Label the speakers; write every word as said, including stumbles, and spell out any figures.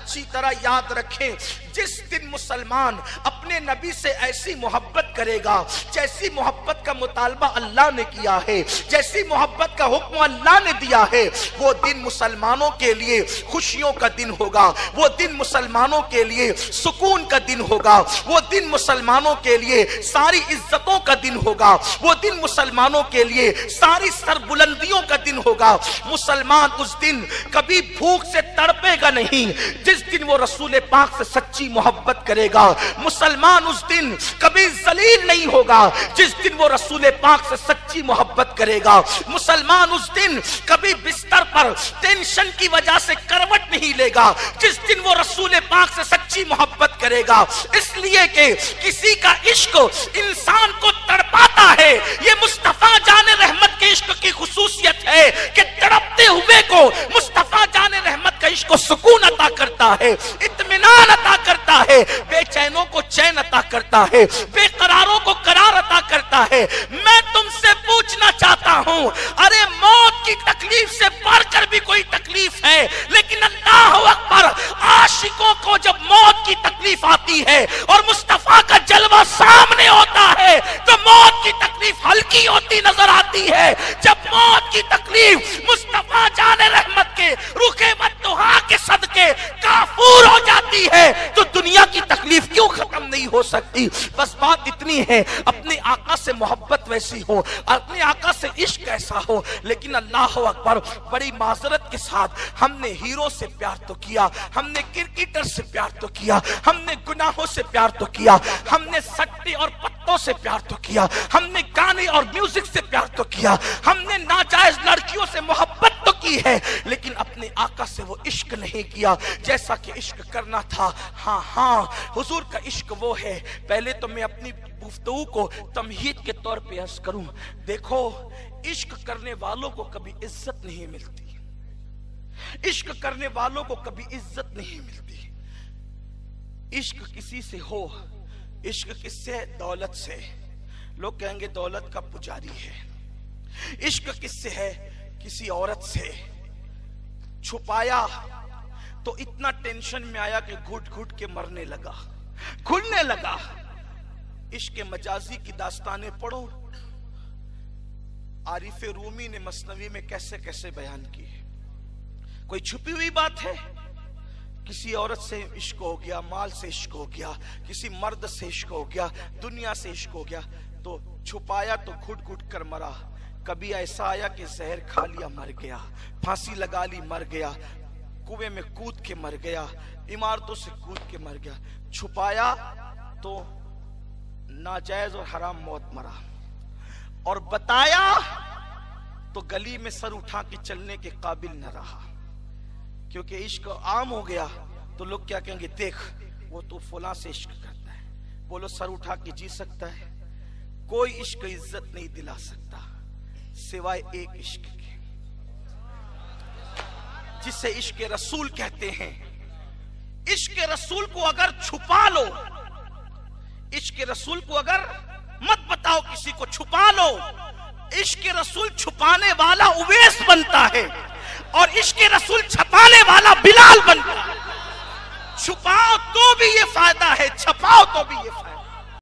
Speaker 1: अच्छी तरह याद रखें, जिस दिन मुसलमान अपने नबी से ऐसी मोहब्बत करेगा जैसी मोहब्बत का मुतालबा अल्लाह ने किया है, जैसी मोहब्बत का हुक्म अल्लाह ने दिया है, वो दिन मुसलमानों के लिए खुशियों का दिन होगा, वो दिन मुसलमानों के लिए सुकून का दिन होगा, वो दिन मुसलमानों के लिए सारी इज्जतों का दिन होगा, वो दिन मुसलमानों के लिए सारी सरबुलंदियों का दिन होगा। मुसलमान उस दिन कभी भूख से तड़पेगा नहीं जिस दिन वो रसूल पाक से सच्ची मोहब्बत करेगा। मुसलमान उस दिन कभी जलील नहीं होगा जिस दिन वो रसूल पाक से सच्ची मोहब्बत करेगा। मुसलमान उस दिन कभी बिस्तर पर टेंशन की वजह से करवट नहीं लेगा जिस दिन वो रसूल पाक से सच्ची मोहब्बत करेगा। इसलिए कि किसी का इश्क इंसान को तड़पाता है, ये मुस्तफा जाने रहमत के इश्क की खुसूसियत है कि तड़पते हुए को मुस्तफा जाने रहमत का इश्क सुकून अता करता है, इत्मीनान अता करता है, बेचैनों को चैन अता करता है, बेकरारों को करार अता करता है। मैं तुमसे पूछना चाहता हूं, अरे मौत की तकलीफ से बढ़कर भी कोई तकलीफ है, लेकिन अल्लाह अकबर, आशिकों को जब मौत की तकलीफ आती है और मुस्तफा का जलवा सामने होता है तो मौत की तकलीफ हल्की होती नजर आती है। जब मौत की तकलीफ मुस्तफा जाने रहमत के रुखे बद्दुआ के सदके काफूर हो जाती है तो दुनिया की तकलीफ क्यों खत्म नहीं हो सकती। बस बात इतनी है, अपने आका से मोहब्बत वैसी हो, अपने आका से इश्क ऐसा हो। लेकिन अल्लाह अकबर, बड़ी माजरत के साथ हमने हीरो से प्यार तो किया, हमने क्रिकेटर से प्यार तो किया, हमने गुनाहों से प्यार तो किया, हमने सट्टे और पत्तों से प्यार तो किया, हमने गाने और म्यूजिक से प्यार तो किया, हमने नाजायज लड़कियों से मोहब्बत तो की है, लेकिन अपने आका से वो इश्क नहीं किया जैसा कि इश्क करना था। हाँ हाँ, हुजूर का इश्क वो है। पहले तो मैं अपनी गुफ्तगू को तमहीद के तौर पे अर्ज करूं, देखो इश्क करने वालों को कभी इज्जत नहीं मिलती, इश्क करने वालों को कभी इज्जत नहीं मिलती। इश्क किसी से हो, इश्क किससे? दौलत से। लोग कहेंगे दौलत का पुजारी है। इश्क किससे है? किसी औरत से। छुपाया तो इतना टेंशन में आया कि घुट घुट के मरने लगा, घुलने लगा। इश्क मजाजी की दास्तानें पढ़ो, आरिफ रूमी ने मसनवी में कैसे कैसे बयान की है। कोई छुपी हुई बात है? किसी औरत से इश्क हो गया, माल से इश्क हो गया, किसी मर्द से इश्क हो गया, दुनिया से इश्क हो गया, तो छुपाया तो घुट घुट कर मरा। कभी ऐसा आया कि जहर खा लिया मर गया, फांसी लगा ली मर गया, कुएं में कूद के मर गया, इमारतों से कूद के मर गया। छुपाया तो नाजायज और हराम मौत मरा, और बताया तो गली में सर उठा के चलने के काबिल न रहा, क्योंकि इश्क आम हो गया तो लोग क्या कहेंगे, देख वो तो फुला से इश्क करता है। बोलो सर उठा के जी सकता है? कोई इश्क इज्जत नहीं दिला सकता सिवाय एक इश्क के, जिसे इश्क रसूल कहते हैं। इश्क रसूल को अगर छुपा लो, इश्क रसूल को अगर मत बताओ किसी को, छुपा लो, इश्क रसूल छुपाने वाला उवैस बनता है और इश्क रसूल छपाने वाला बिलाल बनता है। छुपाओ तो भी ये फायदा है, छपाओ तो भी ये फायदा है।